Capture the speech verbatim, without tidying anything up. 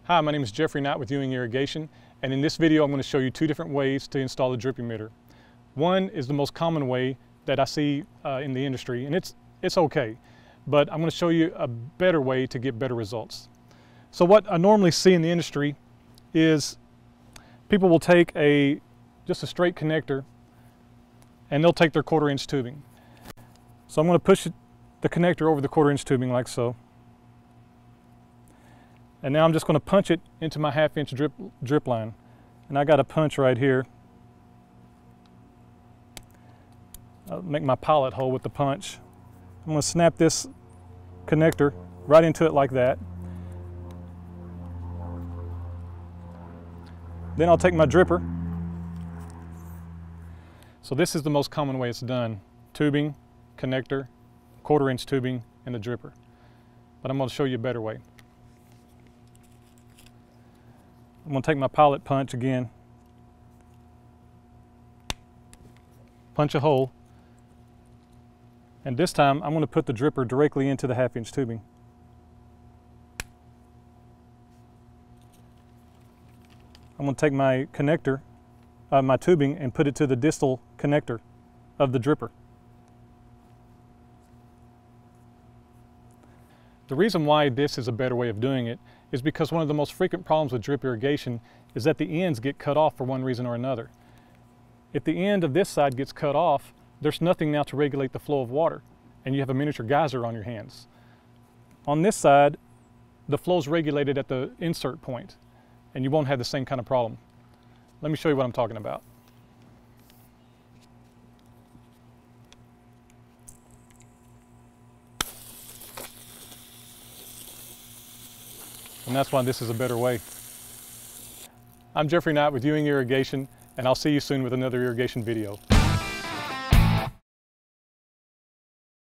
Hi, my name is Jeffrey Knight with Ewing Irrigation, and in this video I'm going to show you two different ways to install a drip emitter. One is the most common way that I see uh, in the industry, and it's, it's okay, but I'm going to show you a better way to get better results. So what I normally see in the industry is people will take a just a straight connector and they'll take their quarter inch tubing. So I'm going to push it, the connector over the quarter inch tubing like so. And now I'm just going to punch it into my half inch drip, drip line. And I got a punch right here. I'll make my pilot hole with the punch. I'm going to snap this connector right into it like that. Then I'll take my dripper. So this is the most common way it's done. Tubing, connector, quarter inch tubing, and the dripper. But I'm going to show you a better way. I'm going to take my pilot punch again, punch a hole, and this time I'm going to put the dripper directly into the half inch tubing. I'm going to take my connector, uh, my tubing, and put it to the distal connector of the dripper. The reason why this is a better way of doing it is because one of the most frequent problems with drip irrigation is that the ends get cut off for one reason or another. If the end of this side gets cut off, there's nothing now to regulate the flow of water, and you have a miniature geyser on your hands. On this side, the flow is regulated at the insert point, and you won't have the same kind of problem. Let me show you what I'm talking about. And that's why this is a better way. I'm Jeffrey Knight with Ewing Irrigation, and I'll see you soon with another irrigation video.